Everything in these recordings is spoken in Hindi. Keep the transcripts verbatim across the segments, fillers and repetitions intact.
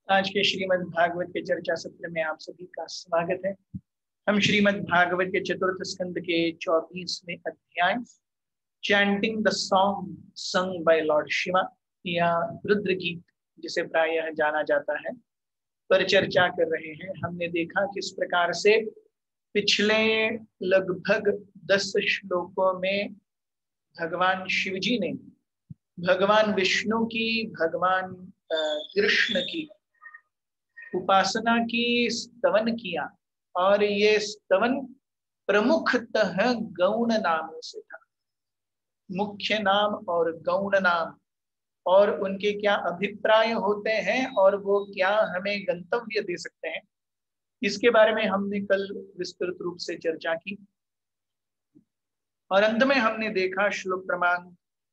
आज के श्रीमद् भागवत के चर्चा सत्र में आप सभी का स्वागत है। हम श्रीमद् भागवत के चतुर्थ स्कंद के चौबीसवें अध्याय chanting the song sung by lord Shiva या रुद्र गीत जिसे प्रायः जाना जाता है पर चर्चा कर रहे हैं। हमने देखा किस प्रकार से पिछले लगभग दस श्लोकों में भगवान शिवजी ने भगवान विष्णु की भगवान कृष्ण की उपासना की स्तवन किया और ये स्तवन प्रमुखतः गौण नामों से था। मुख्य नाम और गौण नाम और उनके क्या अभिप्राय होते हैं और वो क्या हमें गंतव्य दे सकते हैं, इसके बारे में हमने कल विस्तृत रूप से चर्चा की। और अंत में हमने देखा श्लोक क्रमांक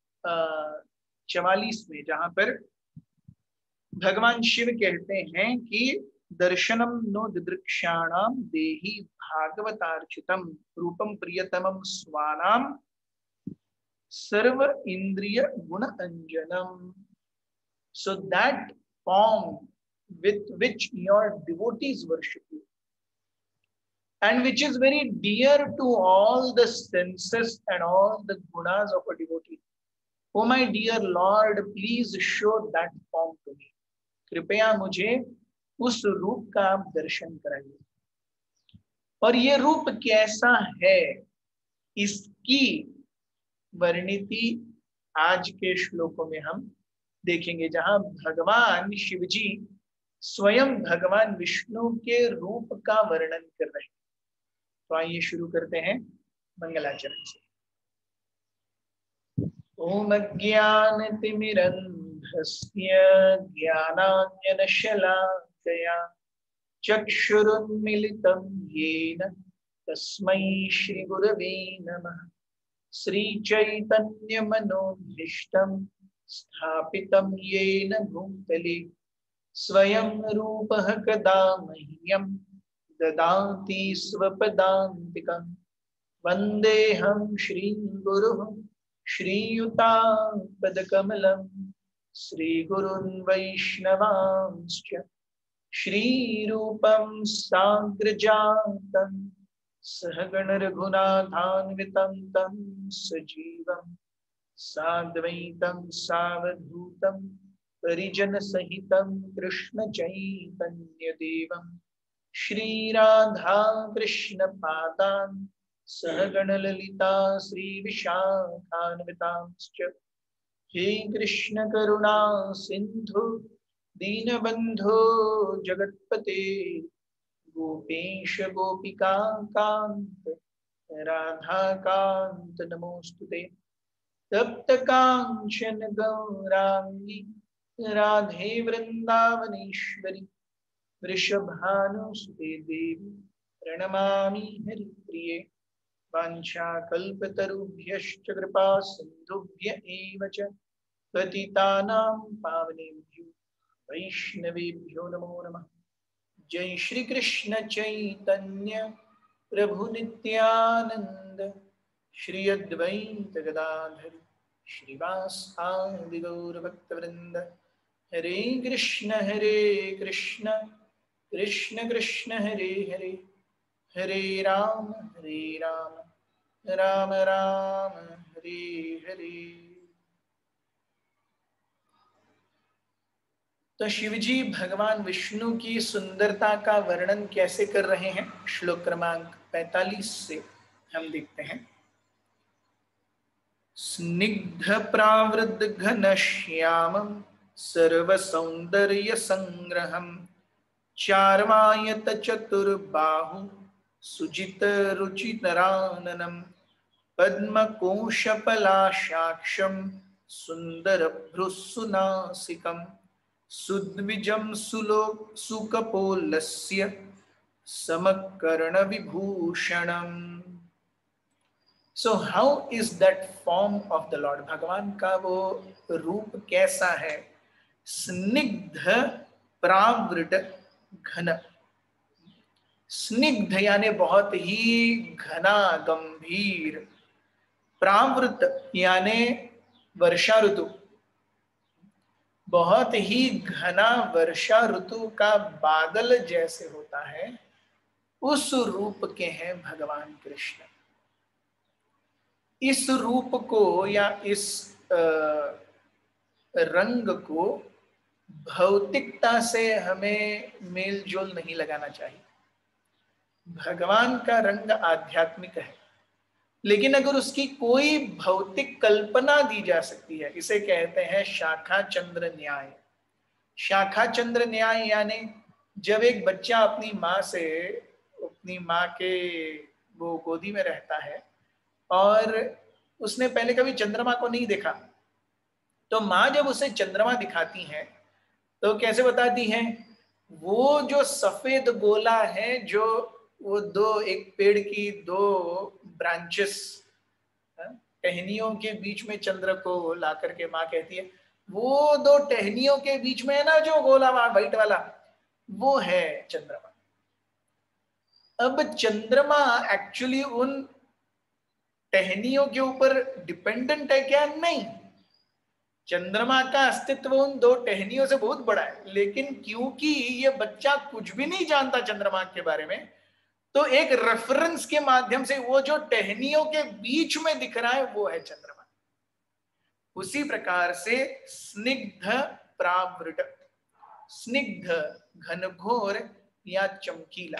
चवालीस में, जहां पर भगवान शिव कहते हैं कि दर्शनम नो दिदृक्षाणाम देहि भागवतार्चितम रूपम प्रियतमम स्वानाम सर्व इंद्रिय गुण अंजनम। So that form with which your devotees worship you and which is very dear to all the senses and all the gunas of a devotee. Oh my dear Lord, please show that form to me. कृपया मुझे उस रूप का आप दर्शन कराइए। और ये रूप कैसा है, इसकी वर्णिति आज के श्लोकों में हम देखेंगे, जहां भगवान शिवजी स्वयं भगवान विष्णु के रूप का वर्णन कर रहे हैं। तो आइए शुरू करते हैं मंगलाचरण से। ओम अज्ञानतिमिरन्धस्य ज्ञानाञ्जनशलाकया चक्षुरुन्मिलितं येन तस्मै श्रीगुरवे नमः। श्रीचैतन्यमनोभीष्टं स्थापितं येन भूतले स्वयं रूपः कदा मह्यं ददाति स्वपदान्तिकं। वन्देऽहं श्रीगुरुः श्रीयुतापदकमलं श्रीगुरुन् वैष्णवांश्च श्रीरूपं साग्रजातं सहगण रघुनाथान्वितं तं सजीवं साद्वैतं सावधूतं परिजनसहितं कृष्ण चैतन्यदेवं श्रीराधा कृष्ण पादान् सहगण ललिता श्री विशाखान्वितांश्च। हे कृष्ण करुणा सिंधु दीनबंधो जगत्पते गोपेश गोपिका कांत राधा कांत नमोस्तुते। तप्त कांचन गौरांगी राधे वृंदावनेश्वरी वृषभानुसुते देवी प्रणमामि हरिप्रिये। वाञ्छाकल्पतरुभ्यश्च कृपा सिन्धुभ्य एव च पतितानां पावनेभ्यो वैष्णवेभ्यो नमो नमः। जय श्री कृष्ण चैतन्य प्रभु नित्यानंद श्री अद्वैत गदाधर श्रीवासादि गौर भक्तवृंद। हरे कृष्ण हरे कृष्ण कृष्ण कृष्ण हरे हरे हरे राम हरे राम राम राम हरे हरे। तो शिवजी भगवान विष्णु की सुंदरता का वर्णन कैसे कर रहे हैं, श्लोक क्रमांक पैंतालीस से हम देखते हैं। स्निग्ध प्रावृद्ध घनश्यामं सर्व सौंदर्य संग्रहं चार्वायत चतुर्बाहु सुजित रुचितराननं पद्मकोशपलाशाक्षं सुन्दरभ्रुसुनासिकं सुद्विजं सुलो सुकपोलस्य समकर्णविभूषणम्। So how is that form of the Lord? भगवान का वो रूप कैसा है? स्निग्ध प्रावृत घन। स्निग्ध यानी बहुत ही घना गंभीर, प्रावृत यानी वर्षा ऋतु, बहुत ही घना वर्षा ऋतु का बादल जैसे होता है, उस रूप के हैं भगवान कृष्ण। इस रूप को या इस आ, रंग को भौतिकता से हमें मेल जोल नहीं लगाना चाहिए। भगवान का रंग आध्यात्मिक है, लेकिन अगर उसकी कोई भौतिक कल्पना दी जा सकती है, इसे कहते हैं शाखा चंद्र न्याय। शाखा चंद्र न्याय यानी जब एक बच्चा अपनी माँ से, अपनी माँ के वो गोदी में रहता है और उसने पहले कभी चंद्रमा को नहीं देखा, तो माँ जब उसे चंद्रमा दिखाती है तो कैसे बताती हैं, वो जो सफेद गोला है, जो वो दो, एक पेड़ की दो ब्रांचेस, टहनियों के बीच में चंद्र को ला करके माँ कहती है, वो दो टहनियों के बीच में है ना जो गोला व्हाइट वाला, वो है चंद्रमा। अब चंद्रमा एक्चुअली उन टहनियों के ऊपर डिपेंडेंट है क्या? नहीं, चंद्रमा का अस्तित्व उन दो टहनियों से बहुत बड़ा है, लेकिन क्योंकि ये बच्चा कुछ भी नहीं जानता चंद्रमा के बारे में, तो एक रेफरेंस के माध्यम से वो जो टहनियों के बीच में दिख रहा है वो है चंद्रमा। उसी प्रकार से स्निग्ध प्रावृत, स्निग्ध घनघोर या चमकीला,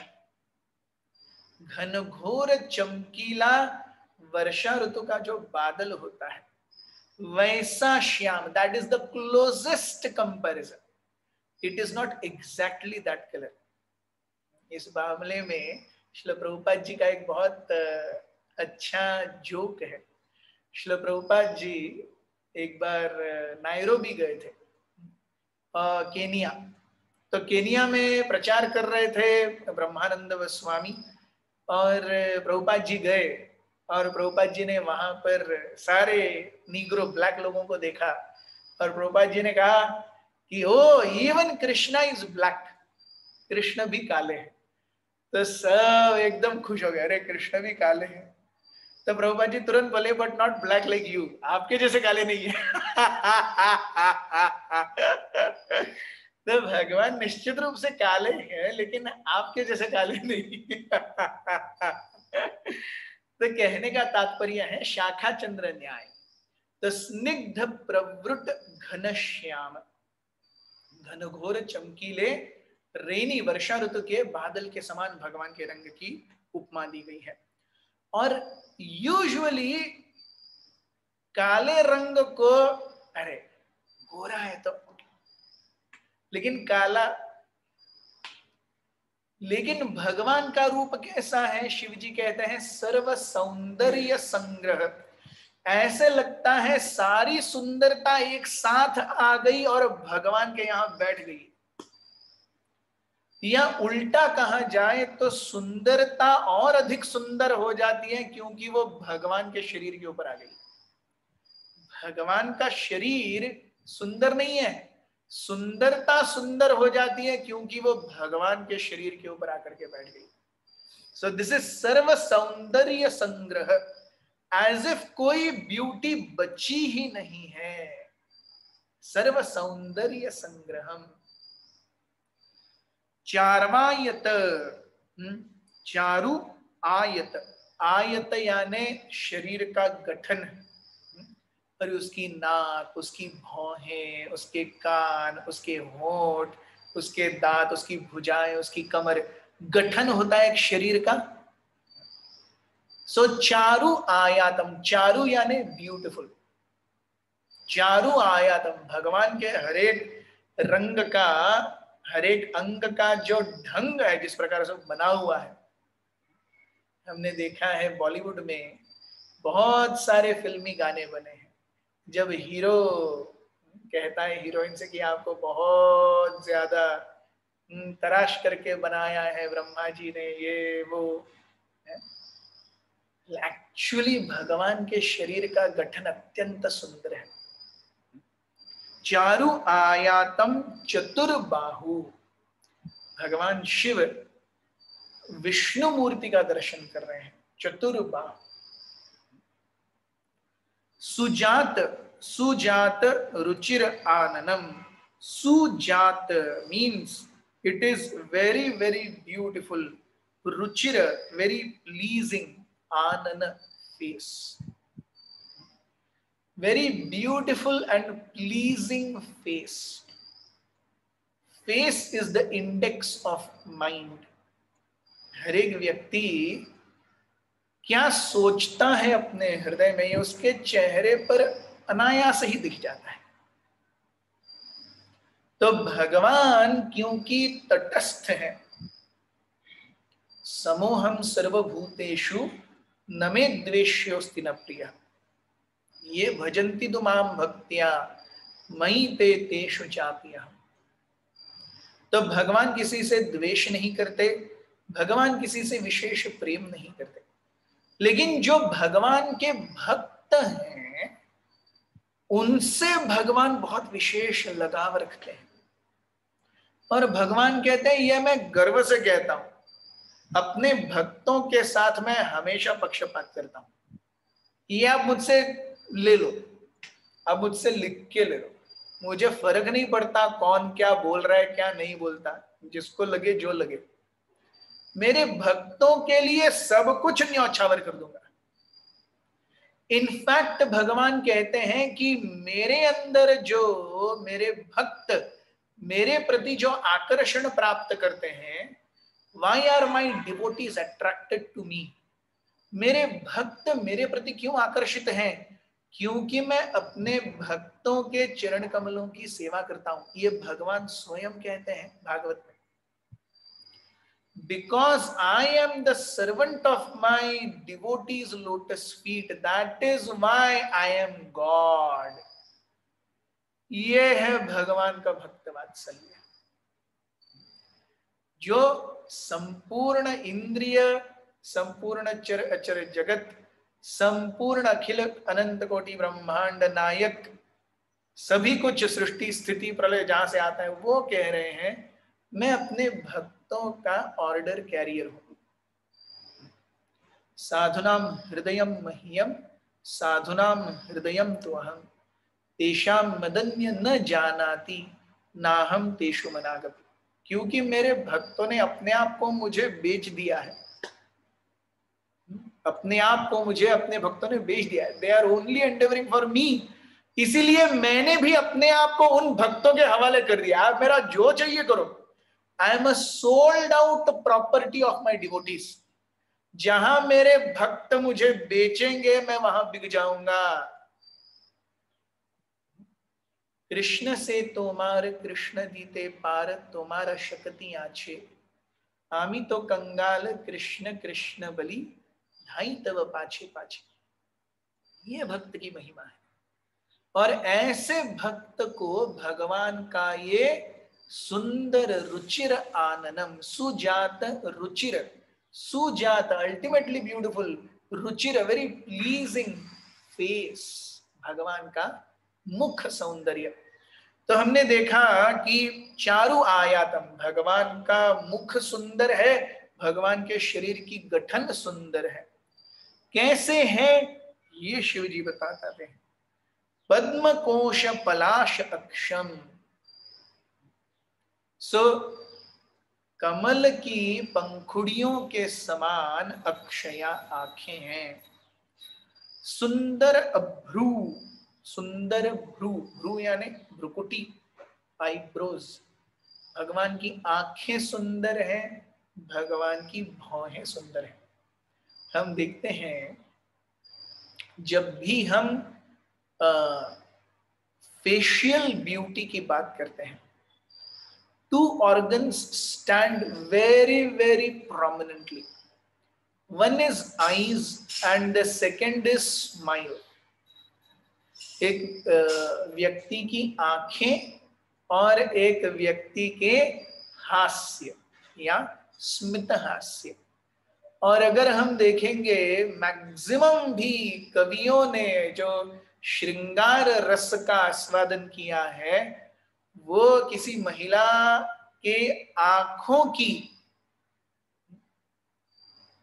घनघोर चमकीला वर्षा ऋतु का जो बादल होता है वैसा श्याम, that is the closest comparison, it is not exactly that colour. इस मामले में श्रील प्रभुपाद जी का एक बहुत अच्छा जोक है। श्रील प्रभुपाद जी एक बार नायरोबी गए थे, केनिया, तो केनिया में प्रचार कर रहे थे ब्रह्मानंद स्वामी, और प्रभुपाद जी गए और प्रभुपाद जी ने वहां पर सारे नीग्रो ब्लैक लोगों को देखा और प्रभुपाद जी ने कहा कि O even Krishna is black, Krishna भी काले हैं। तो सब एकदम खुश हो गए, अरे कृष्ण भी काले हैं। तो प्रभुपाद जी तुरंत बोले, but not black like you, आपके जैसे काले नहीं है। तो भगवान निश्चित रूप से काले हैं, लेकिन आपके जैसे काले नहीं। तो कहने का तात्पर्य है शाखा चंद्र न्याय। तो स्निग्ध प्रवृत घनश्याम, घनघोर चमकीले रेनी वर्षा ऋतु के बादल के समान भगवान के रंग की उपमा दी गई है। और यूजुअली काले रंग को, अरे गोरा है तो, लेकिन काला, लेकिन भगवान का रूप कैसा है? शिव जी कहते हैं सर्व सौंदर्य संग्रह, ऐसे लगता है सारी सुंदरता एक साथ आ गई और भगवान के यहां बैठ गई। या उल्टा कहा जाए तो सुंदरता और अधिक सुंदर हो जाती है क्योंकि वो भगवान के शरीर के ऊपर आ गई। भगवान का शरीर सुंदर नहीं है, सुंदरता सुंदर हो जाती है क्योंकि वो भगवान के शरीर के ऊपर आकर के बैठ गई। सो दिस इज सर्व सौंदर्य संग्रह, एज इफ कोई ब्यूटी बची ही नहीं है। सर्व सौंदर्य संग्रहम। चारवायत, चारु आयत, आयत यानी शरीर का गठन, और उसकी नाक, उसकी भौहें, उसके कान, उसके होंठ, उसके दांत, उसकी भुजाएं, उसकी कमर, गठन होता है एक शरीर का। सो चारु आयातम, चारु यानी ब्यूटीफुल, चारु आयातम, भगवान के हरेक रंग का, हरेक अंग का जो ढंग है, जिस प्रकार से बना हुआ है। हमने देखा है बॉलीवुड में बहुत सारे फिल्मी गाने बने हैं, जब हीरो कहता है हीरोइन से कि आपको बहुत ज्यादा तराश करके बनाया है ब्रह्मा जी ने, ये वो, एक्चुअली भगवान के शरीर का गठन अत्यंत सुंदर है। चारु आयातम चतुर्बाहु, भगवान शिव विष्णु मूर्ति का दर्शन कर रहे हैं। चतुर्बाहु, Sujat, Sujat Ruchir आननम, Sujat means it is very, very beautiful. Ruchira, very pleasing. Anana, face. Very beautiful and pleasing face. Face is the index of mind. हर एक व्यक्ति क्या सोचता है अपने हृदय में, ये उसके चेहरे पर अनायास ही दिख जाता है। तो भगवान क्योंकि तटस्थ है, समोहम सर्वभूतेषु न मे द्वेष्योस्ति न प्रियः, ये भजन्ति तु मां भक्त्या मयि ते तेषु चाप्यहम्। तो भगवान किसी से द्वेष नहीं करते, भगवान किसी से विशेष प्रेम नहीं करते, लेकिन जो भगवान के भक्त हैं उनसे भगवान बहुत विशेष लगाव रखते हैं। और भगवान कहते हैं, यह मैं गर्व से कहता हूं, अपने भक्तों के साथ मैं हमेशा पक्षपात करता हूं। ये आप मुझसे ले लो, आप मुझसे लिख के ले लो, मुझे फर्क नहीं पड़ता कौन क्या बोल रहा है क्या नहीं बोलता, जिसको लगे जो लगे, मेरे भक्तों के लिए सब कुछ न्यौछावर कर दूंगा। इनफैक्ट भगवान कहते हैं कि मेरे अंदर जो मेरे भक्त मेरे प्रति जो आकर्षण प्राप्त करते हैं, why are my devotees attracted to me? मेरे भक्त मेरे प्रति क्यों आकर्षित हैं? क्योंकि मैं अपने भक्तों के चरण कमलों की सेवा करता हूं। ये भगवान स्वयं कहते हैं भागवत में, because I am the servant of my devotees' lotus feet, that is why I am God. ये है भगवान का भक्त वात्सल्य, जो संपूर्ण इंद्रिय, संपूर्ण चर अचर जगत, संपूर्ण अखिल अनंत कोटि ब्रह्मांड नायक, सभी कुछ सृष्टि स्थिति प्रलय जहां से आता है, वो कह रहे हैं मैं अपने भक्तों का ऑर्डर कैरियर हूं। साधुनाम हृदयम मह्यम साधुनाम हृदयम तो अहम तेषाम मदन्य न जानाति नाहम तेषु मनागपि। क्योंकि मेरे भक्तों ने अपने आप को मुझे बेच दिया है, अपने आप को मुझे अपने भक्तों ने बेच दिया है। They are only endeavouring for me, इसीलिए मैंने भी अपने आप को उन भक्तों के हवाले कर दिया। आप मेरा जो चाहिए करो। I am a sold out property of my devotees. जहां मेरे भक्त मुझे बेचेंगे मैं वहां बिक जाऊंगा। कृष्ण से तोमार कृष्ण दीते पार तोमारा शक्ति आछे, आमी तो कंगाल कृष्ण कृष्ण बलि ढाई तब पाछे पाछे। ये भक्त की महिमा है। और ऐसे भक्त को भगवान का ये सुंदर रुचिर आननम, सुजात रुचिर, सुजात अल्टीमेटली ब्यूटीफुल, रुचिर वेरी प्लीजिंग फेस, भगवान का मुख सौंदर्य। तो हमने देखा कि चारु आयातम, भगवान का मुख सुंदर है, भगवान के शरीर की गठन सुंदर है। कैसे है ये शिव जी बताते हैं। पद्म कोश पलाश अक्षम, सो कमल की पंखुड़ियों के समान अक्षया आंखें हैं। सुंदर अभ्रू, सुंदर भ्रू, भ्रू यानी भ्रुकुटी, आईब्रोज। भगवान की आंखें सुंदर हैं, भगवान की भौहें सुंदर हैं। हम देखते हैं जब भी हम फेशियल ब्यूटी की बात करते हैं, two organs stand very very prominently. One is eyes and the second is smile. एक व्यक्ति की आंखें और एक व्यक्ति के हास्य या स्मित हास्य। और अगर हम देखेंगे मैक्सिमम भी कवियों ने जो श्रृंगार रस का आस्वादन किया है, वो किसी महिला के आंखों की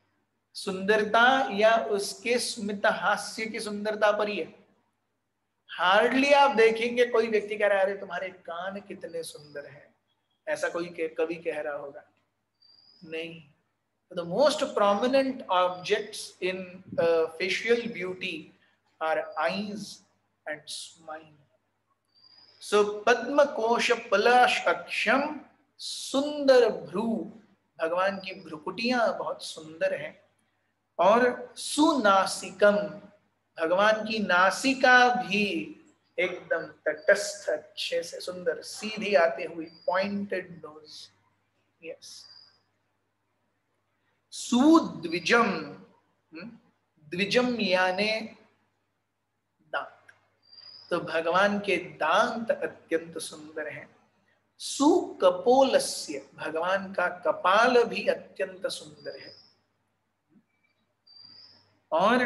सुंदरता या उसके स्मित हास्य की सुंदरता पर ही है। हार्डली आप देखेंगे कोई व्यक्ति कह रहा है अरे तुम्हारे कान कितने सुंदर हैं, ऐसा कोई कवि कह रहा होगा? नहीं. The most prominent objects in uh, facial beauty are eyes and smile. So Padma Kosha Palashaksham, सुंदर भ्रू, भगवान की भ्रुकुटियां बहुत सुंदर हैं. और सुनासिकम, भगवान की नासिका भी एकदम तटस्थ, अच्छे से सुंदर, सीधी आते हुई, पॉइंटेड नोज. यस. सुद्विजम, द्विजम यानी दांत, तो भगवान के दांत अत्यंत सुंदर हैं. सुकपोलस्य, भगवान का कपाल भी अत्यंत सुंदर है. और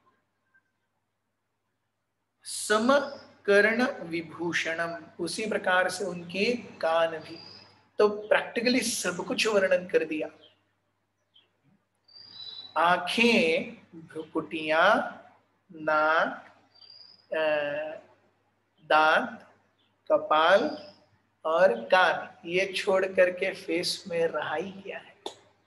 समकर्ण विभूषणम, उसी प्रकार से उनके कान भी. तो प्रैक्टिकली सब कुछ वर्णन कर दिया. आंखें, भ्रुकुटियां, नाक, दांत, कपाल और कान, ये छोड़ करके फेस में रहा ही क्या है.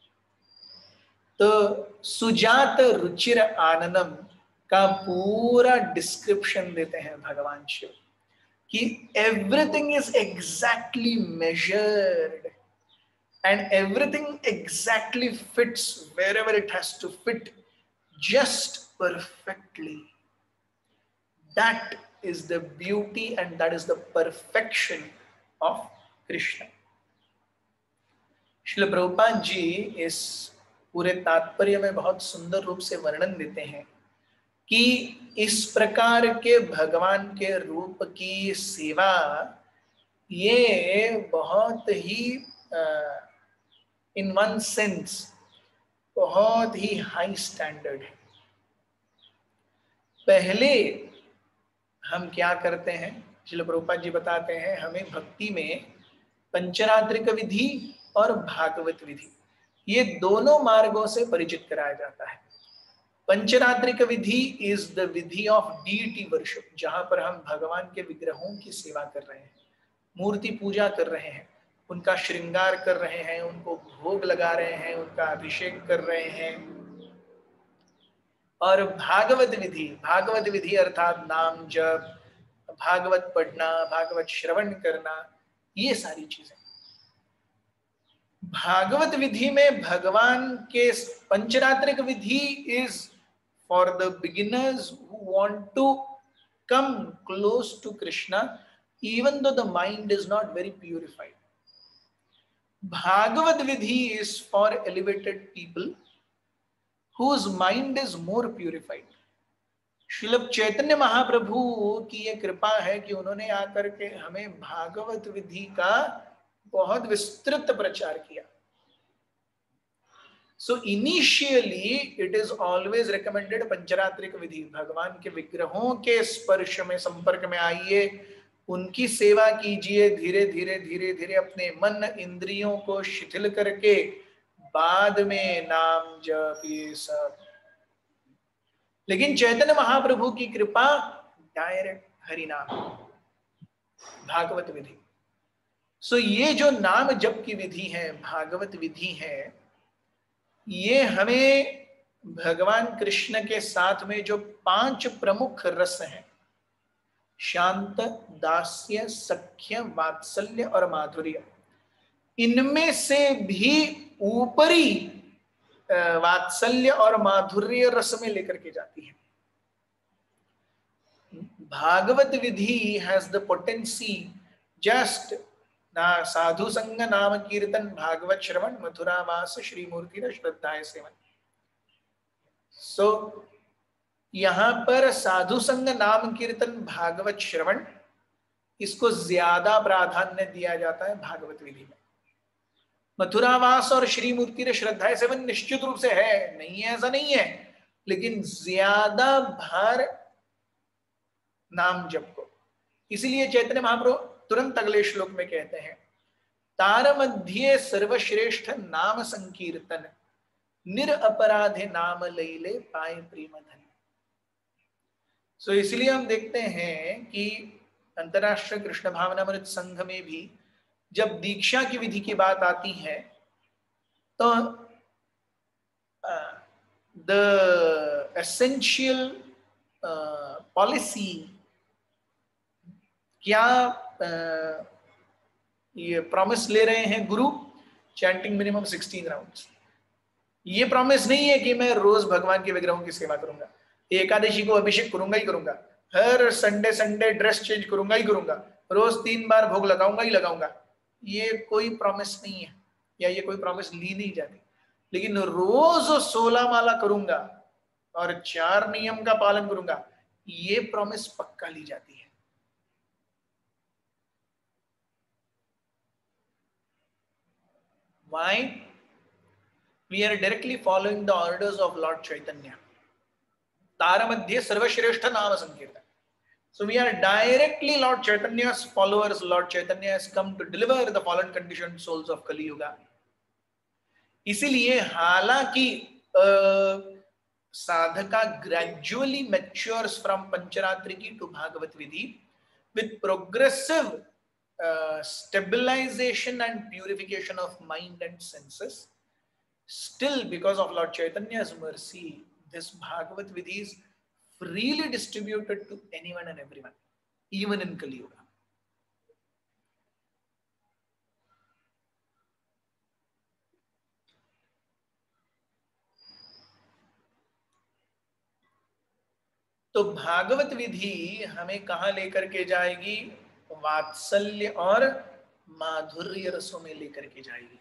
तो सुजात रुचिर आननम का पूरा डिस्क्रिप्शन देते हैं भगवान शिव कि everything is exactly measured and everything exactly fits wherever it has to fit, just perfectly. That is the beauty and that is the perfection of Krishna. Srila Prabhupada ji इस पूरे तात्पर्य में बहुत सुंदर रूप से वर्णन देते हैं कि इस प्रकार के भगवान के रूप की सेवा ये बहुत ही इन वन सेंस बहुत ही हाई स्टैंडर्ड है. पहले हम क्या करते हैं, श्रील प्रभुपाद जी बताते हैं, हमें भक्ति में पंचरात्रिक विधि और भागवत विधि, ये दोनों मार्गों से परिचित कराया जाता है. Pancharatrika vidhi is the vidhi of deity worship, जहां पर हम भगवान के विग्रहों की सेवा कर रहे हैं, मूर्ति पूजा कर रहे हैं, उनका श्रृंगार कर रहे हैं, उनको भोग लगा रहे हैं, उनका अभिषेक कर रहे हैं. और भागवत विधि, भागवत विधि अर्थात नाम जप, भागवत पढ़ना, भागवत श्रवण करना, ये सारी चीजें. भागवत विधि में भगवान के pancharatrika vidhi is for the beginners who want to come close to Krishna even though the mind is not very purified. Bhagavad Vidhi is for elevated people whose mind is more purified. Srila Chaitanya Mahaprabhu की ये कृपा है कि उन्होंने आकर के हमें भागवत विधि का बहुत विस्तृत प्रचार किया. So initially it is always recommended पंचरात्रिक विधि, भगवान के विग्रहों के स्पर्श में, संपर्क में आइए, उनकी सेवा कीजिए, धीरे धीरे धीरे धीरे अपने मन इंद्रियों को शिथिल करके बाद में नाम जप, ये सब. लेकिन चैतन्य महाप्रभु की कृपा डायरेक्ट हरि नाम, भागवत विधि. सो ये जो नाम जप की विधि है, भागवत विधि है, ये हमें भगवान कृष्ण के साथ में जो पांच प्रमुख रस हैं, शांत, दास्य, सख्य, वात्सल्य और माधुर्य, इनमें से भी ऊपरी वात्सल्य और माधुर्य रस में लेकर के जाती है. Bhagavata vidhi has the potency just ना साधु संग नाम कीर्तन भागवत श्रवण मथुरावास श्री मूर्ति श्रद्धाए सेवन. सो so, यहां पर साधु संग नाम कीर्तन भागवत श्रवण, इसको ज्यादा प्राधान्य दिया जाता है भागवत विधि में. मथुरावास और श्री मूर्ति श्रद्धाए सेवन निश्चित रूप से है, नहीं है ऐसा नहीं है, लेकिन ज्यादा भार नाम जप को. इसीलिए चैतन्य महाप्रभु तुरंत अगले श्लोक में कहते हैं, तार मध्य सर्वश्रेष्ठ नाम संकीर्तन, निर अपराधे नाम लैले पाए प्रेम धन. सो so, इसलिए हम देखते हैं कि अंतरराष्ट्रीय कृष्ण भावनामृत संघ में भी जब दीक्षा की विधि की बात आती है तो द एसेंशियल पॉलिसी क्या uh, ये प्रॉमिस ले रहे हैं गुरु, चैंटिंग मिनिमम सिक्सटीन राउंड्स। ये प्रॉमिस नहीं है कि मैं रोज भगवान के विग्रहों की सेवा करूंगा, एकादशी को अभिषेक करूंगा ही करूंगा, हर संडे संडे ड्रेस चेंज करूंगा ही करूंगा, रोज तीन बार भोग लगाऊंगा ही लगाऊंगा। ये कोई प्रॉमिस नहीं है, या ये कोई प्रॉमिस ली नहीं जाती। लेकिन रोज सोलह माला करूंगा और चार नियम का पालन करूंगा, ये प्रॉमिस पक्का ली जाती है। Why? We are directly following the orders of Lord Chaitanya. Taramadhya Sarvashreshtha Nama Sankirtan. So we are directly Lord Chaitanya's followers. Lord Chaitanya has come to deliver the fallen conditioned souls of Kali Yuga. इसीलिए हालांकि sadhaka gradually matures from Pancharatriki to Bhagavat Vidhi with progressive uh, stabilization and purification of mind and senses. Still, because of Lord Chaitanya's mercy, this Bhagavat Vidhi is freely distributed to anyone and everyone, even in Kali Yuga. तो भागवत विधि हमें कहाँ लेकर के जाएगी? वात्सल्य और माधुर्य रसों में लेकर के जाएगी।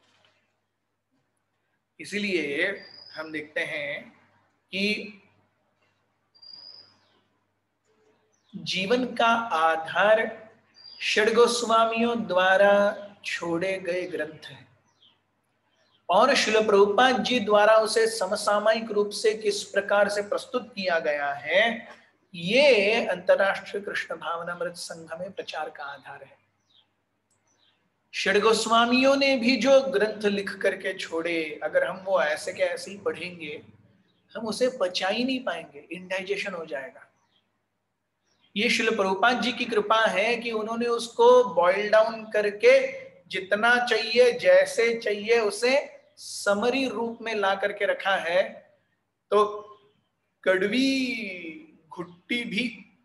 इसीलिए हम देखते हैं कि जीवन का आधार षड गोस्वामियों द्वारा छोड़े गए ग्रंथ हैं और श्रील प्रभुपाद जी द्वारा उसे समसामयिक रूप से किस प्रकार से प्रस्तुत किया गया है, ये अंतरराष्ट्रीय कृष्ण भावनामृत संघ में प्रचार का आधार है। षड गोस्वामियों ने भी जो ग्रंथ लिख करके छोड़े, अगर हम वो ऐसे के ऐसे ही पढ़ेंगे हम उसे पचा ही नहीं पाएंगे, इंडाइजेशन हो जाएगा। ये श्रील प्रभुपाद जी की कृपा है कि उन्होंने उसको बॉइल डाउन करके जितना चाहिए जैसे चाहिए उसे समरी रूप में ला करके रखा है। तो कड़वी घुट्टी भी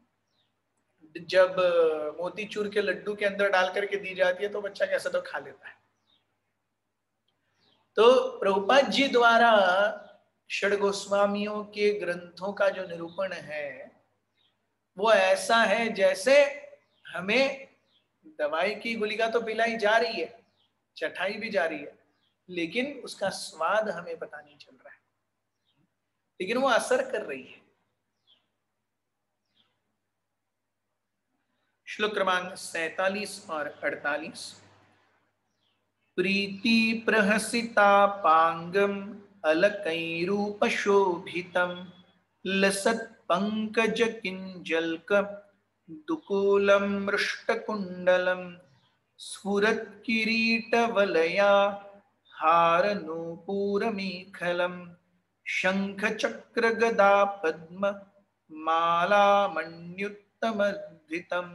जब मोतीचूर के लड्डू के अंदर डाल करके दी जाती है तो बच्चा कैसे तो खा लेता है। तो प्रभुपाद जी द्वारा षड गोस्वामियों के ग्रंथों का जो निरूपण है वो ऐसा है जैसे हमें दवाई की गुलिका तो पिलाई जा रही है, चटाई भी जा रही है, लेकिन उसका स्वाद हमें पता नहीं चल रहा है, लेकिन वो असर कर रही है। श्लोक क्रमांक सैतालीस और अड़तालीस। प्रीति प्रहसिता पांगम अलकैरूप शोभितम लसत पंकज किंजल्क दुकूलम मृष्टकुंडलम स्फुरत् किरीट वलया हार नूपुर मेखलम शंख चक्र गदा पद्म माला मण्युत्तमर्धितम।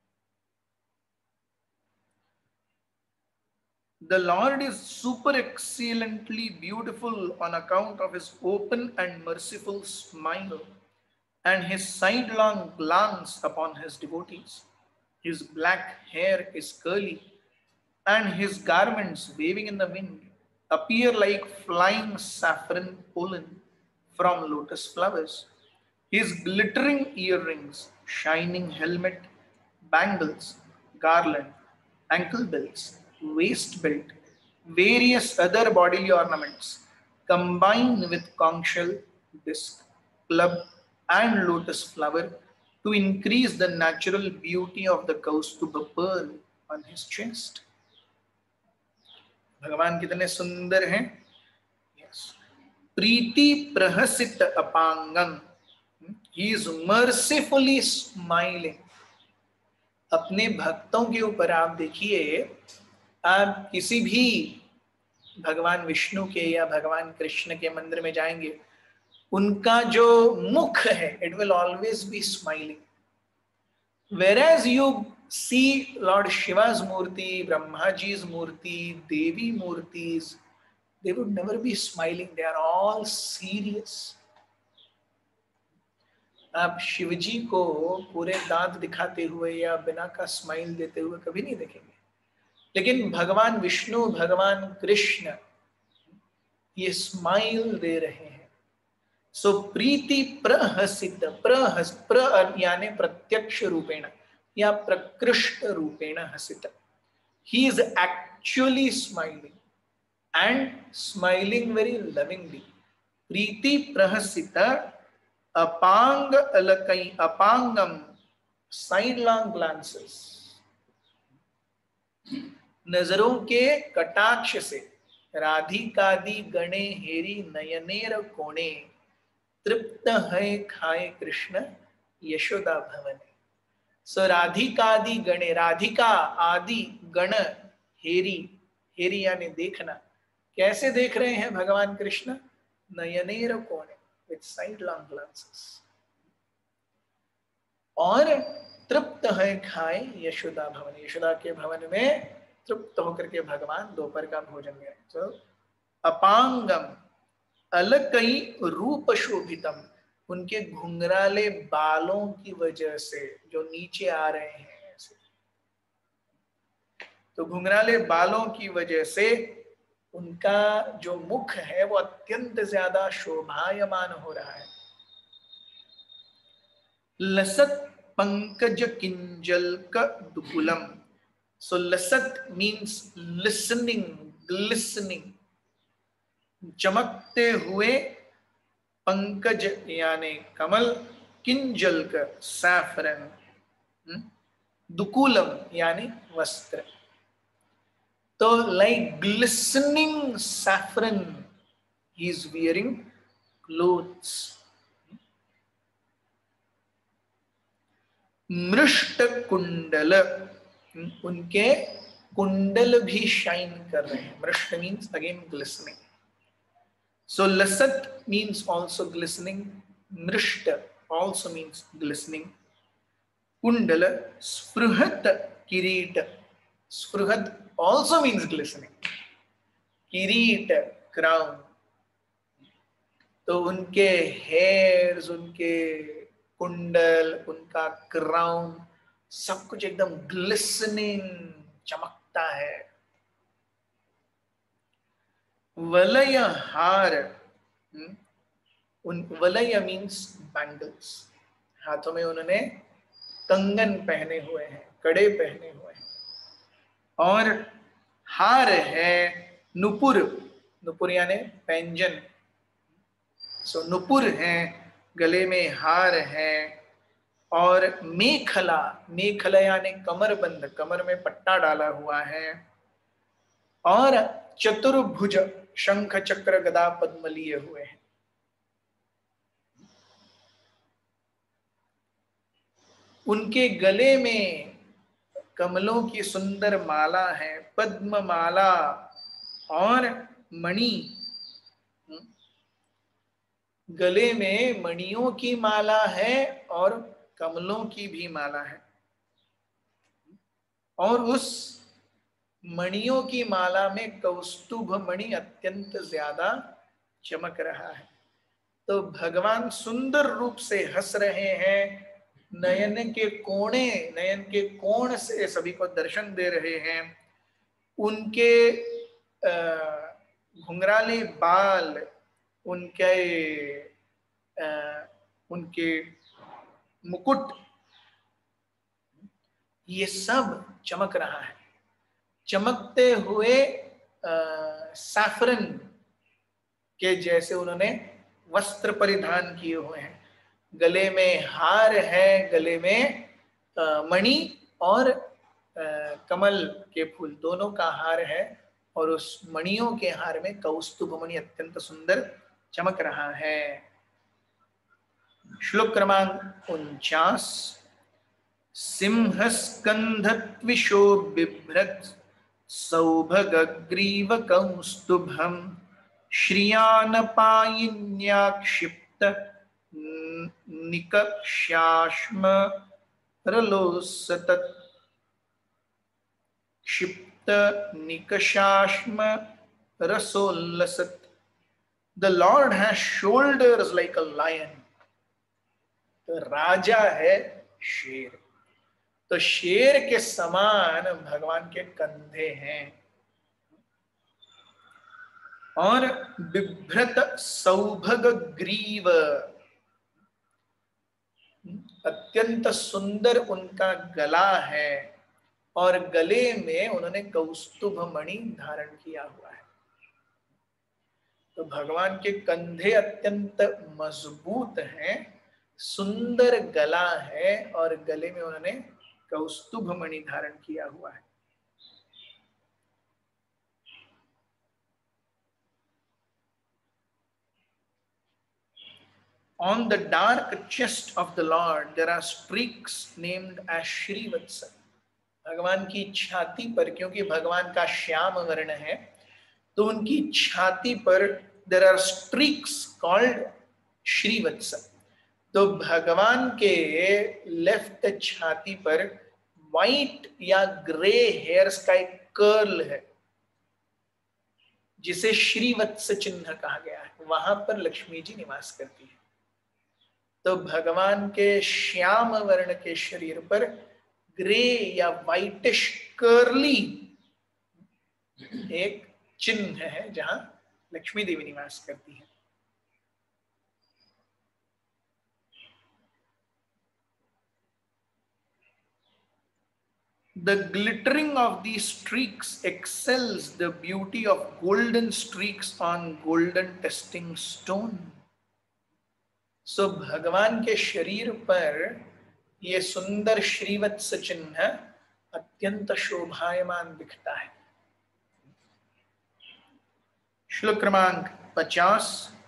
The Lord is super excellently beautiful on account of his open and merciful smile and his sidelong glance upon his devotees. His black hair is curly and his garments waving in the wind appear like flying saffron pollen from lotus flowers. His glittering earrings, shining helmet, bangles, garland, ankle belts, waist belt, various other bodily ornaments combine with conch shell, disc, club and lotus flower to increase the natural beauty of the Kaustubha pearl on his chest. भगवान कितने सुंदर हैं। yes. Preeti प्रहसित अपांगम, he is mercifully smiling। अपने भक्तों के ऊपर आप देखिए, आप किसी भी भगवान विष्णु के या भगवान कृष्ण के मंदिर में जाएंगे, उनका जो मुख है it will always be smiling. Whereas you see Lord Shiva's murti, Brahmaji's murti, Devi murtis, they would never be smiling. They are all serious. आप शिवजी को पूरे दांत दिखाते हुए या बिना का स्माइल देते हुए कभी नहीं देखेंगे. लेकिन भगवान विष्णु, भगवान कृष्ण ये स्माइल दे रहे हैं. सो प्रीति प्रहसित, प्रहस प्र यानी प्रत्यक्ष रूपेण या प्रकृष्ट रूपेण हसित. He is actually smiling and smiling very lovingly. प्रीति प्रहसित अपांग अलकई अपांगम साइडलॉन्ग ग्लांसेस. नजरों के कटाक्ष से राधिकादि गणे हेरी नयनेर कोणे तृप्त है खाए कृष्ण यशोदा भवने. सो राधिकादि गणे, राधिका आदि गण हेरी, हेरी यानी देखना. कैसे देख रहे हैं भगवान कृष्ण? नयनेर कोणे विथ साइडलॉन्ग ग्लांसेस. और तृप्त है खाए यशोदा भवन, यशोदा के भवन में तृप्त होकर के भगवान दोपहर का भोजन गए. तो अपांगम अलकई रूप शोभितम, उनके घुंघराले बालों की वजह से जो नीचे आ रहे हैं ऐसे, तो घुंघराले बालों की वजह से उनका जो मुख है वो अत्यंत ज्यादा शोभायमान हो रहा है. लसत पंकज किंजल का दुकुलम. So lasat means listening, glistening, चमकते हुए, पंकज यानी कमल, किंजल का सैफरन, दुकुलम यानी वस्त्र. तो like glistening saffron he is wearing clothes. मृष्ट कुंडल, उनके कुंडल भी शाइन कर रहे हैं. मृष्ट means again glistening. So lasat means also glistening. Mrishta also means glistening. Kundala, spruhat kirita. Spruhat also means glistening. Kirita, crown. तो उनके हेयर्स, उनके कुंडल, उनका क्राउन सब कुछ एकदम ग्लिसनिंग, चमकता है. वलय हार, उन वलय मीन्स बैंगल्स, हाथों में उन्होंने कंगन पहने हुए हैं, कड़े पहने हुए हैं. और हार है नुपुर, नुपुर यानी पैंजन. सो नुपुर है, गले में हार है. और मेखला, मेखला यानी कमरबंद, कमर में पट्टा डाला हुआ है. और चतुर्भुज, शंख चक्र गदा पद्म लिए हुए हैं. उनके गले में कमलों की सुंदर माला है, पद्म माला और मणि. गले में मणियों की माला है और कमलों की भी माला है. और उस मणियों की माला में कौस्तुभ मणि अत्यंत ज्यादा चमक रहा है. तो भगवान सुंदर रूप से हंस रहे हैं. नयन के कोणे, नयन के कोण से सभी को दर्शन दे रहे हैं. उनके घुंघराले बाल, उनके आ, उनके मुकुट, ये सब चमक रहा है. चमकते हुए सैफरन के जैसे उन्होंने वस्त्र परिधान किए हुए हैं. गले में हार है, गले में मणि और आ, कमल के फूल दोनों का हार है. और उस मणियों के हार में कौस्तुभ मणि अत्यंत सुंदर चमक रहा है. श्लोक क्रमांक उनचास. सिंह स्कंध त्विषो बिभ्रत सौभग्रीव कौस्तुभम श्रियान पायिन्या क्षिप्त निकषाश्म रलोसतत क्षिप्त निकषाश्म रसोल्लसत. The Lord has shoulders like a lion. तो राजा है शेर, तो शेर के समान भगवान के कंधे हैं. और बिभ्रत सौभग ग्रीव, अत्यंत सुंदर उनका गला है और गले में उन्होंने कौस्तुभ मणि धारण किया हुआ है. तो भगवान के कंधे अत्यंत मजबूत हैं, सुंदर गला है और गले में उन्होंने कौस्तुभ मणि धारण किया हुआ है. On the dark chest of the Lord there are streaks named as Shrivatsa. भगवान की छाती पर, क्योंकि भगवान का श्याम वर्ण है, तो उनकी छाती पर there are streaks called Shrivatsa. तो भगवान के लेफ्ट छाती पर व्हाइट या ग्रे हेयर्स का एक कर्ल है जिसे श्रीवत्स चिन्ह कहा गया है. वहां पर लक्ष्मी जी निवास करती है. तो भगवान के श्याम वर्ण के शरीर पर ग्रे या व्हाइटिश कर्ली एक चिन्ह है जहां लक्ष्मी देवी निवास करती है. The glittering of these streaks excels the beauty of golden streaks on golden testing stone. So भगवान के शरीर पर ये सुंदर श्रीवत्स चिन्ह अत्यंत शोभायमान दिखता है. श्लोक क्रमांक पचास.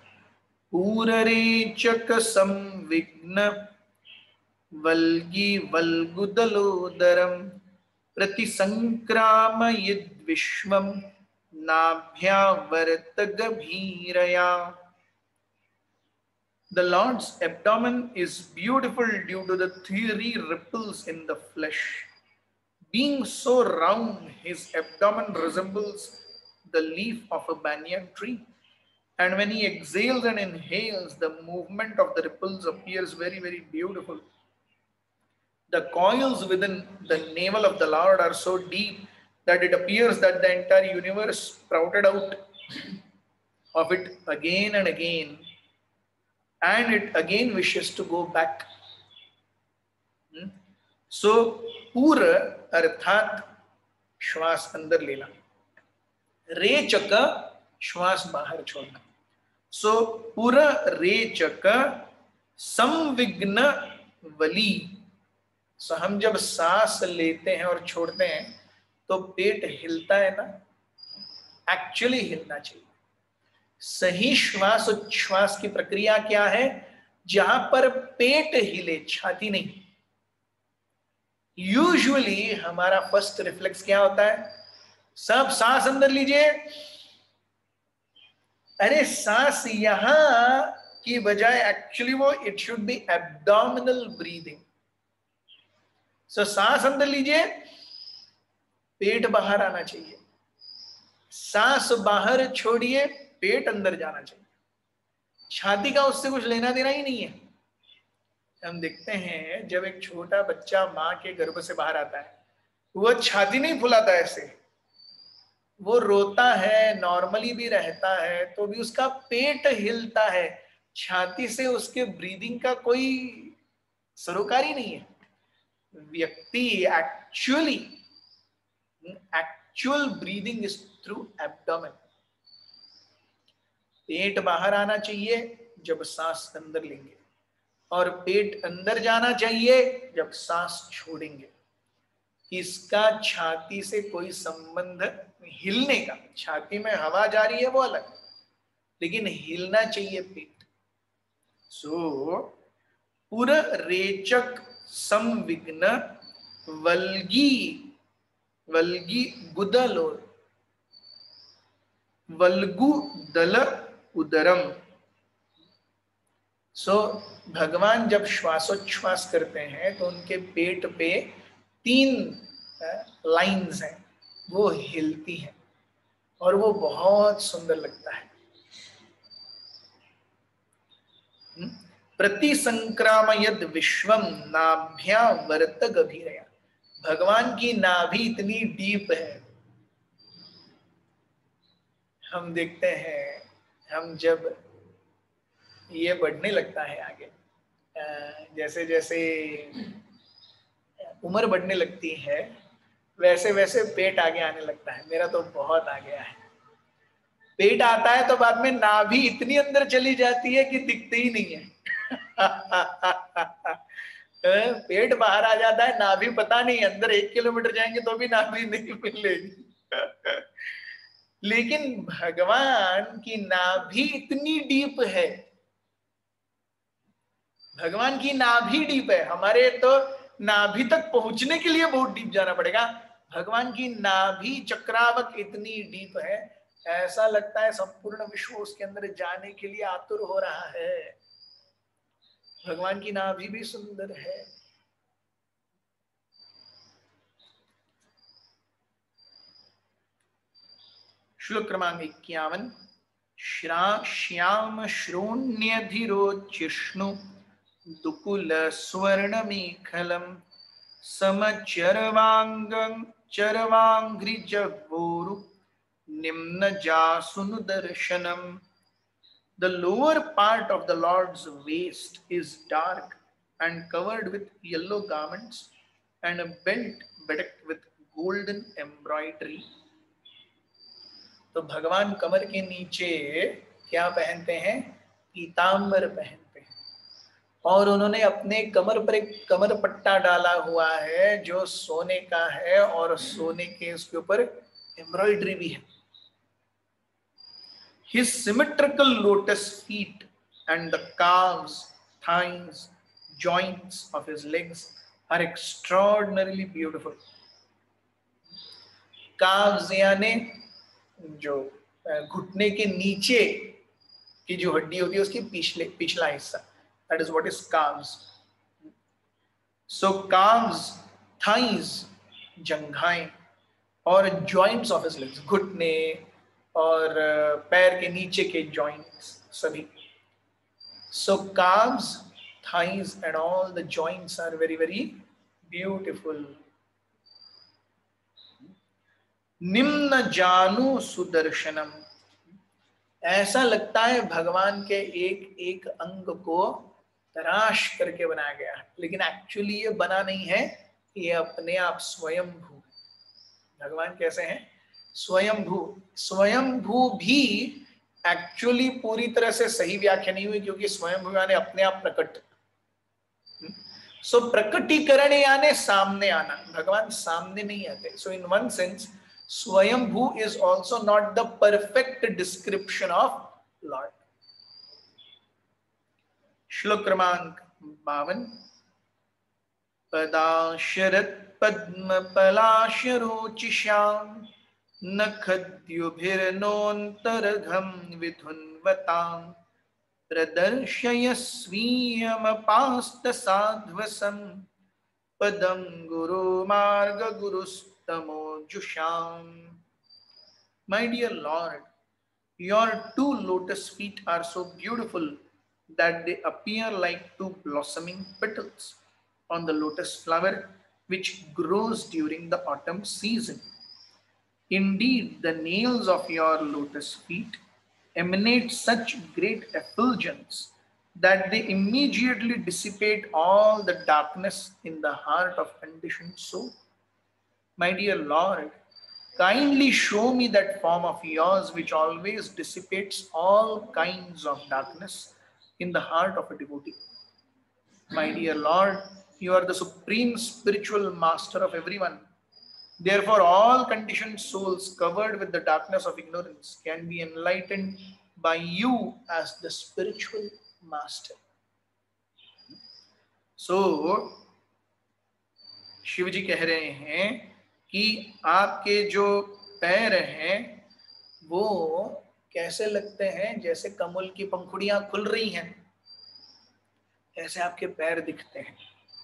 पूररेचक संविघ्न वल्गी वल्गुदलोदरम प्रतिसंक्रामयिद विश्वम नाभ्यावर्त गभीरया. The Lord's abdomen is beautiful due to the three ripples in the flesh. Being so round, his abdomen resembles the leaf of a banyan tree. And when he exhales and inhales, the movement of the ripples appears very, very beautiful. The coils within the navel of the Lord are so deep that it appears that the entire universe sprouted out of it again and again, and it again wishes to go back. hmm? So पूर अर्थात श्वास अंदर लेना, रेचक श्वास बाहर छोड़ना. सो पूर रेचक संविघ्न वली. सो हम जब सांस लेते हैं और छोड़ते हैं तो पेट हिलता है ना, एक्चुअली हिलना चाहिए. सही श्वास उच्छ्वास की प्रक्रिया क्या है? जहां पर पेट हिले, छाती नहीं. यूजुअली हमारा फर्स्ट रिफ्लेक्स क्या होता है? सब सांस अंदर लीजिए. अरे सांस यहां की बजाय एक्चुअली वो it should be abdominal breathing. So सांस अंदर लीजिए, पेट बाहर आना चाहिए. सांस बाहर छोड़िए, पेट अंदर जाना चाहिए. छाती का उससे कुछ लेना देना ही नहीं है. हम देखते हैं जब एक छोटा बच्चा मां के गर्भ से बाहर आता है, वह छाती नहीं फुलाता ऐसे, वो रोता है, नॉर्मली भी रहता है, तो भी उसका पेट हिलता है. छाती से उसके ब्रीदिंग का कोई सरोकार ही नहीं है. व्यक्ति actually actual breathing is through abdomen. पेट बाहर आना चाहिए जब सांस अंदर लेंगे, और पेट अंदर जाना चाहिए जब सांस छोड़ेंगे. इसका छाती से कोई संबंध, हिलने का, छाती में हवा जा रही है वो अलग, लेकिन हिलना चाहिए पेट. सो पुर रेचक संविघ्न वल्गी वल्गी गुदलो वल्गु दल उदरम. सो so, भगवान जब श्वासोच्छ्वास करते हैं तो उनके पेट पे तीन लाइंस हैं, वो हिलती हैं और वो बहुत सुंदर लगता है। प्रति संक्रामयद विश्वम नाभ्या वर्त गभीरया। भगवान की नाभि इतनी डीप है, हम देखते हैं हम जब ये बढ़ने लगता है आगे, जैसे जैसे उम्र बढ़ने लगती है वैसे वैसे पेट आगे आने लगता है। मेरा तो बहुत आ गया है। पेट आता है तो बाद में नाभि इतनी अंदर चली जाती है कि दिखती ही नहीं है। पेट बाहर आ जाता है, नाभि पता नहीं, अंदर एक किलोमीटर जाएंगे तो भी नाभि नहीं मिलेगी। लेकिन भगवान की नाभि इतनी डीप है, भगवान की नाभि डीप है। हमारे तो नाभि तक पहुंचने के लिए बहुत डीप जाना पड़ेगा, भगवान की नाभि चक्रावक इतनी डीप है, ऐसा लगता है संपूर्ण विश्व उसके अंदर जाने के लिए आतुर हो रहा है। भगवान की नाभि भी सुंदर है। श्लोक क्रमांक इक्यावन। श्याम श्रोण्यधिरोचिष्णु दुकुल स्वर्ण मेखलम समचरवांगं चरवांघ्रिजगोरु निम्न जासुनु दर्शनम। The lower part of the Lord's waist is dark and covered with yellow garments and a belt bedecked with golden embroidery. तो भगवान कमर के नीचे क्या पहनते हैं? पीतांबर पहनते हैं और उन्होंने अपने कमर पर एक कमर पट्टा डाला हुआ है जो सोने का है और सोने के उसके ऊपर एम्ब्रॉयडरी भी है। His symmetrical lotus feet and the calves, thighs, joints of his legs are extraordinarily beautiful. Calves यानी जो घुटने के नीचे की जो हड्डी होती है उसकी पिछले पिछला हिस्सा, that is what is calves. So calves, thighs, जंघाएं और joints of his legs, घुटने और पैर के नीचे के joints सभी. So calves, thighs and all the joints are very very beautiful. निम्न जानु सुदर्शनम, ऐसा लगता है भगवान के एक एक अंग को तराश करके बनाया गया है, लेकिन एक्चुअली ये बना नहीं है, ये अपने आप स्वयंभू। भगवान कैसे हैं? स्वयंभू। स्वयंभू भी एक्चुअली पूरी तरह से सही व्याख्या नहीं हुई, क्योंकि स्वयंभू यानी अपने आप प्रकट। सो so, प्रकटीकरण यानी सामने आना, भगवान सामने नहीं आते। So in one sense Swayambhu is also not the perfect description of Lord. श्लोक क्रमांक बावन। पदाशरत पद्म पलाशरोचिषां नखद्युभिर्नोन्तरघं विधुन्वतां प्रदर्शय स्वीयमपास्तसाध्वसं पदं गुरु मार्ग गुरुस्तमोजुषाम्। My dear Lord, your two lotus feet are so beautiful that they appear like two blossoming petals on the lotus flower which grows during the autumn season. Indeed, the nails of your lotus feet emanate such great effulgence that they immediately dissipate all the darkness in the heart of conditioned soul. My dear Lord, kindly show me that form of yours which always dissipates all kinds of darkness in the heart of a devotee. My dear Lord, you are the supreme spiritual master of everyone. Therefore, all conditioned souls covered with the darkness of ignorance can be enlightened by you as the spiritual master. So, Shiv जी कह रहे हैं कि आपके जो पैर हैं वो कैसे लगते हैं? जैसे कमल की पंखुड़ियां खुल रही हैं, ऐसे आपके पैर दिखते हैं।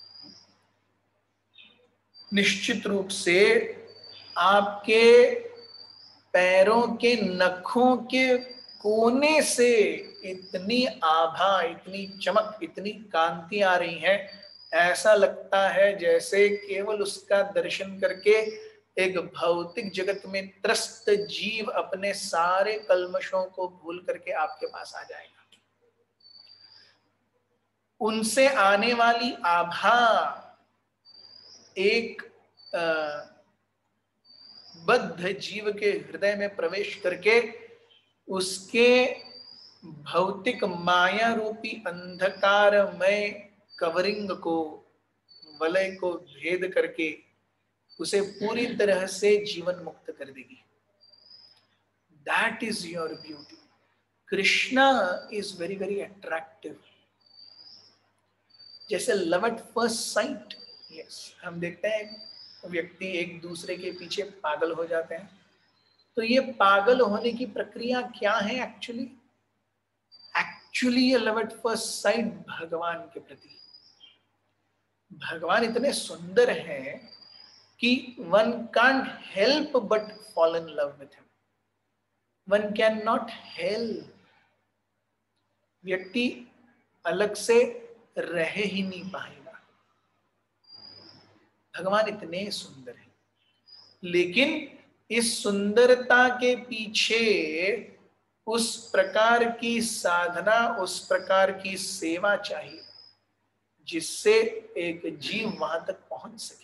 निश्चित रूप से आपके पैरों के नखों के कोने से इतनी आभा, इतनी चमक, इतनी कांति आ रही है, ऐसा लगता है जैसे केवल उसका दर्शन करके एक भौतिक जगत में त्रस्त जीव अपने सारे कल्मशों को भूल करके आपके पास आ जाएगा। उनसे आने वाली आभा एक बद्ध जीव के हृदय में प्रवेश करके उसके भौतिक माया रूपी अंधकारमय कवरिंग को, वलय को भेद करके उसे पूरी तरह से जीवन मुक्त कर देगी। That is your beauty. Krishna is very very attractive. जैसे love at first sight, yes, हम देखते हैं व्यक्ति एक दूसरे के पीछे पागल हो जाते हैं, तो ये पागल होने की प्रक्रिया क्या है एक्चुअली? एक्चुअली ये लव एट फर्स्ट साइट भगवान के प्रति। भगवान इतने सुंदर हैं कि one can't help but fall in love with him, one can not help. व्यक्ति अलग से रह ही नहीं पाएगा, भगवान इतने सुंदर हैं। लेकिन इस सुंदरता के पीछे उस प्रकार की साधना, उस प्रकार की सेवा चाहिए जिससे एक जीव वहां तक पहुंच सके,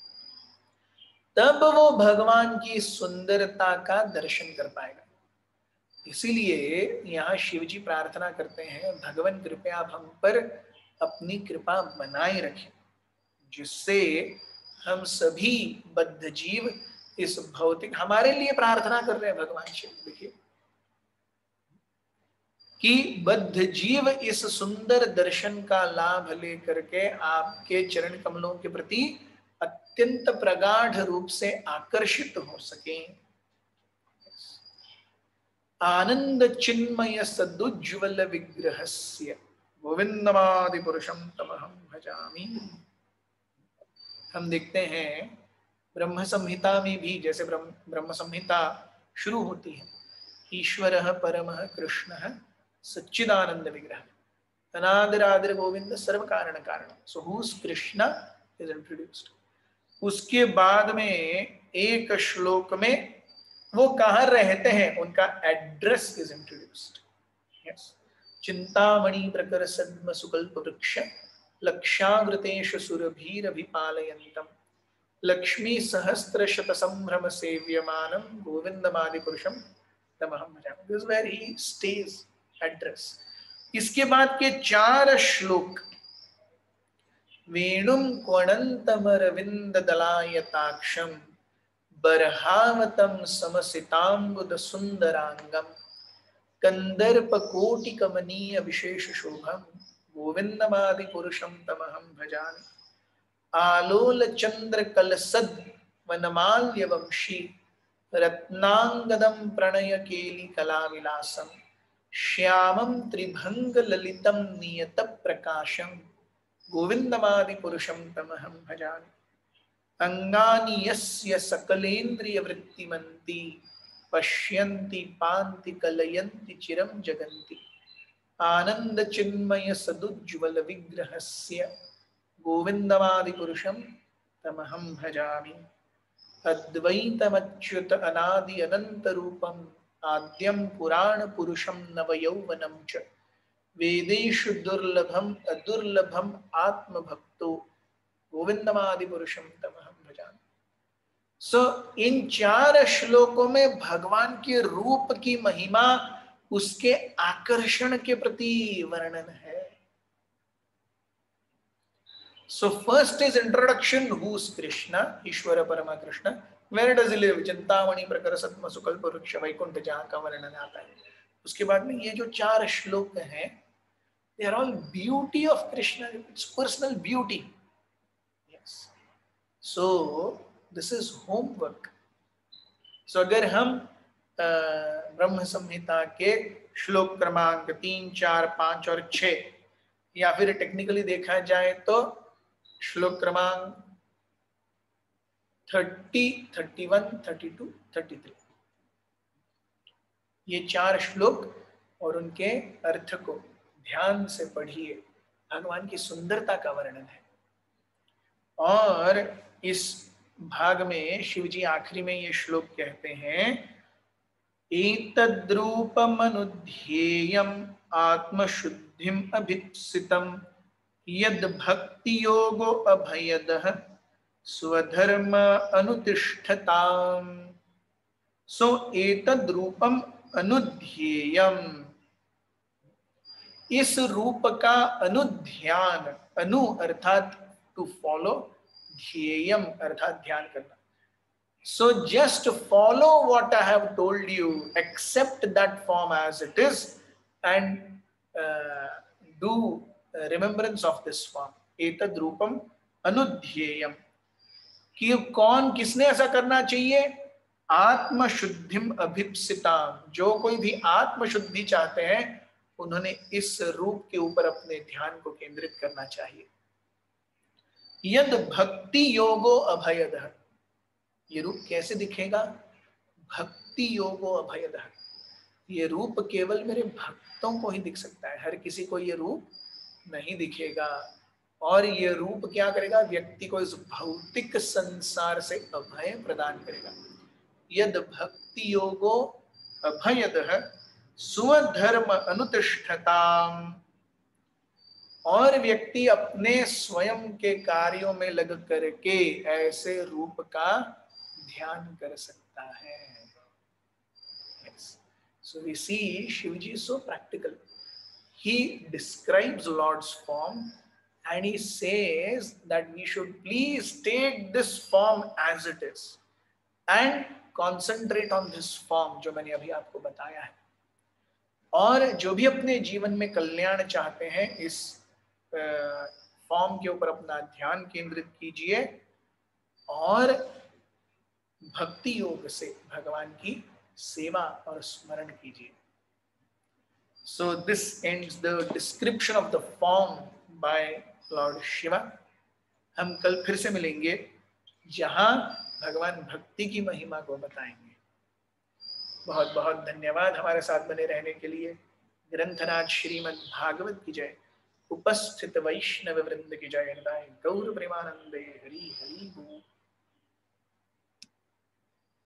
तब वो भगवान की सुंदरता का दर्शन कर पाएगा। इसीलिए यहाँ शिव जी प्रार्थना करते हैं, भगवान कृपया आप हम पर अपनी कृपा बनाए रखें, जिससे हम सभी बद्ध जीव इस भौतिक, हमारे लिए प्रार्थना कर रहे हैं भगवान शिव, देखिए, कि बद्ध जीव इस सुंदर दर्शन का लाभ लेकर के आपके चरण कमलों के प्रति अत्यंत प्रगाढ़ रूप से आकर्षित हो सके। आनंद चिन्मय सदुज्ज्वल विग्रहस्य गोविंदमादि पुरुषम तमहं भजामि। हम देखते हैं ब्रह्म संहिता में भी, जैसे ब्रह्म ब्रह्म संहिता शुरू होती है, ईश्वरः परमः कृष्णः सच्चिदानंद विग्रह अनादिरादिर गोविंद सर्व कारण कारण, so who's Krishna is introduced. उसके बाद में एक श्लोक में वो कहाँ रहते हैं, उनका एड्रेस इज इंट्रोड्यूस्ड। यस, चिंतामणि प्रकर सद्म सुकल्प वृक्ष लक्षावृतेषु सुरभीरभिपालयन्तम लक्ष्मी सहस्त्र शत संभ्रम सेव्यमानम गोविंदमादि पुरुषम तमहं भजामि। This where he stays, address. इसके बाद के चार श्लोक, वेणुम क्वणन्तमरविंद दलायताक्षम बर्हावतम समसितांबुद सुंदरांगम कंदर्प कोटि कमनीय विशेष शोभम गोविंदमादि पुरुषम तमहं भजामि। आलोल चंद्र कलसद वनमाल्य वंशी रत्नांगदम प्रणय केली कला विलासम श्यामं त्रिभंग ललितम नियत प्रकाशम गोविंदमादि पुरुषम तमहं भजामि। अंगानि यस्य सकलेन्द्रिय वृत्तिमन्ति पश्यन्ति पान्ति कलयन्ति चिरं जगन्ति आनंद चिन्मय सदुज्ज्वल विग्रहस्य गोविंदमादि पुरुषम तमहं भजामि। अद्वैतमच्युत अनादि अनंत रूपम आद्यम पुराण पुरुषम नवयौवनम च वेदेषु दुर्लभम अदुर्लभम आत्मभक्तो गोविंदमादि पुरुषम तमहं भजामि। सो इन चार श्लोकों में भगवान के रूप की महिमा, उसके आकर्षण के प्रति वर्णन है। So first is introduction, who is Krishna, ईश्वर परमा Krishna, where does he live, चिंतामणि प्रकर सद्म सुकल्प वृक्ष वैकुंठ, जहाँ का वर्णन आता है। उसके बाद में ये जो चार श्लोक हैं, they are all beauty of Krishna, it's personal beauty. Yes. So this is homework. So अगर हम ब्रह्म संहिता के श्लोक क्रमांक तीन, चार, पांच और छह या फिर टेक्निकली देखा जाए तो श्लोक क्रमांक thirty, thirty one, thirty two, thirty three, ये चार श्लोक और उनके अर्थ को ध्यान से पढ़िए। भगवान की सुंदरता का वर्णन है। और इस भाग में शिव जी आखिरी में ये श्लोक कहते हैं, एतद्रूपमनुध्येयम् आत्मशुद्धिम् अभीप्सितम् यद भक्ति योगो अभयदः स्वधर्म अनुतिष्ठताम्। सो एतद्रूपम अनुध्येयम्, इस रूप का अनुध्यान, अनु अर्थात टू फॉलो, ध्येयम अर्थात ध्यान करना। So just follow what I have told you, accept that form as it is, and uh, do remembrance of this form. एतद् रूपम अनुध्येयम, कि कौन, किसने ऐसा करना चाहिए? आत्मशुद्धिम अभिप्सिताम, जो कोई भी आत्मशुद्धि चाहते हैं उन्होंने इस रूप के ऊपर अपने ध्यान को केंद्रित करना चाहिए। यद भक्ति योगो अभयदः, ये रूप कैसे दिखेगा? भक्ति योगो अभयदः, ये रूप केवल मेरे भक्तों को ही दिख सकता है, हर किसी को ये रूप नहीं दिखेगा। और ये रूप क्या करेगा? व्यक्ति को इस भौतिक संसार से अभय प्रदान करेगा। यद भक्ति योगो अभयदः स्वधर्म अनुतिष्ठताम्, और व्यक्ति अपने स्वयं के कार्यों में लग करके ऐसे रूप का ध्यान कर सकता है। Yes. So we see Shivji is so practical. He describes Lord's form and he says that we should please take this form as it is and concentrate on this form, जो मैंने अभी आपको बताया है। और जो भी अपने जीवन में कल्याण चाहते हैं, इस फॉर्म के ऊपर अपना ध्यान केंद्रित कीजिए और भक्ति योग से भगवान की सेवा और स्मरण कीजिए। So this ends the description of the form by lord Shiva. हम कल फिर से मिलेंगे जहां भगवान भक्ति की महिमा को बताएंगे। बहुत बहुत धन्यवाद हमारे साथ बने रहने के लिए। ग्रंथराज श्रीमद् भागवत की जय, उपस्थित वैष्णव वृंद की जय। गौर प्रेमानंदे हरि हरि बोल।